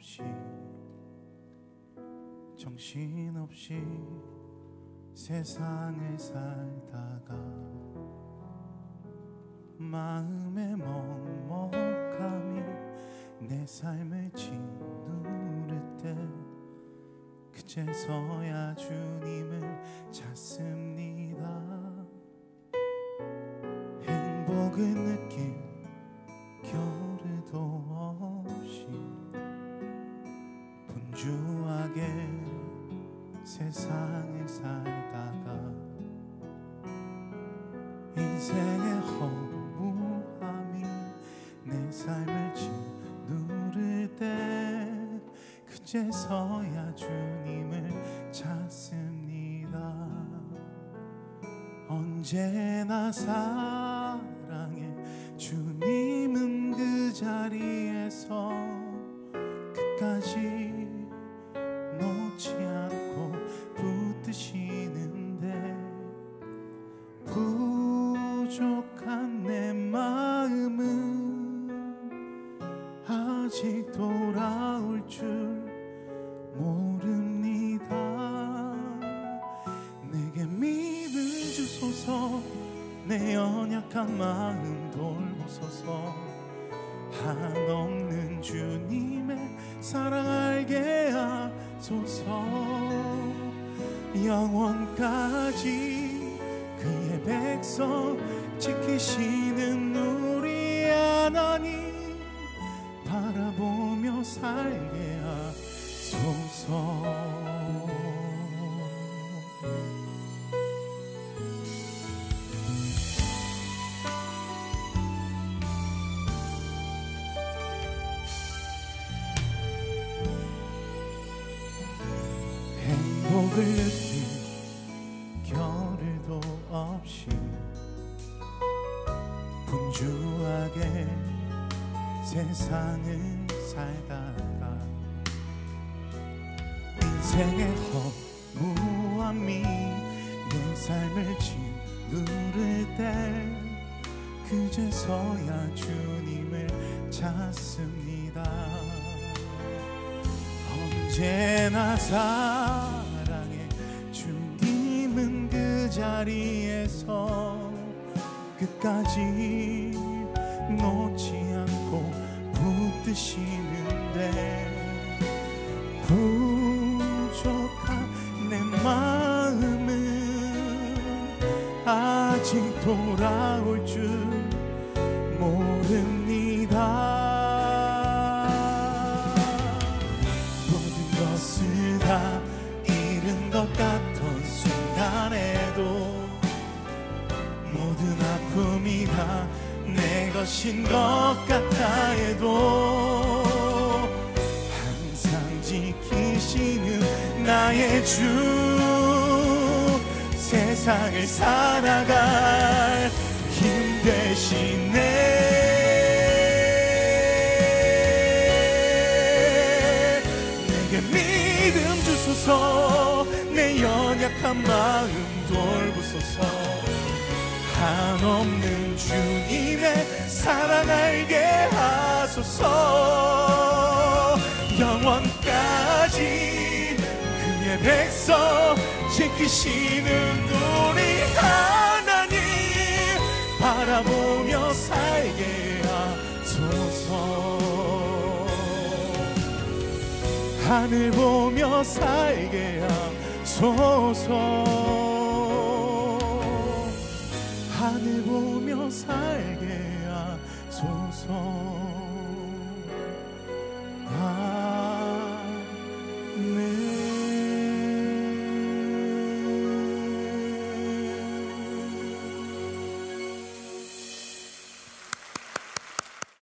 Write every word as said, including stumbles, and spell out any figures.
없이 정신없이 세상을 살다가 마음의 먹먹함이 내 삶을 짓누를 때 그제서야 주님을 찾습니다. 행복을 느낄 겨를도 없이 분주하게 세상을 살다가 인생의 허무함이 내 삶을 짓누를 때 그제서야 주님을 찾습니다. 언제나 사랑해 주님은 그 자리에서 끝까지 놓지 않고 붙드시는데 부족한 내 마음은 아직 돌아올 줄 모릅니다. 내게 믿음 주소서. 내 연약한 마음 돌보소서. 한없는 주님의 사랑 알게 하소서. 영원까지 그의 백성 지키시는 우리 하나님 바라보며 살게 하소서. 행복을 느낄 겨를도 없이 분주하게 세상을 살다가 인생의 허무함이 내 삶을 짓누를 때 그제서야 주님을 찾습니다. 언제나 사랑해 주님은 그 자리에서 끝까지 놓지 않고 붙드시는데 부족한 내 마음은 아직 돌아올 줄 모릅니다. 다 잃은 것 같던 순간에도 모든 아픔이 다 내 것인 것 같아 해도 항상 지키시는 나의 주 세상을 살아갈 힘 되시네. 믿음 주소서. 내 연약한 마음 돌보소서. 한없는 주님의 사랑 알게 하소서. 영원까지 그의 백성 지키시는 우리 하나님 바라보며 살게 하소서. 하늘 보며 살게 하소서. 하늘 보며 살게 하소서.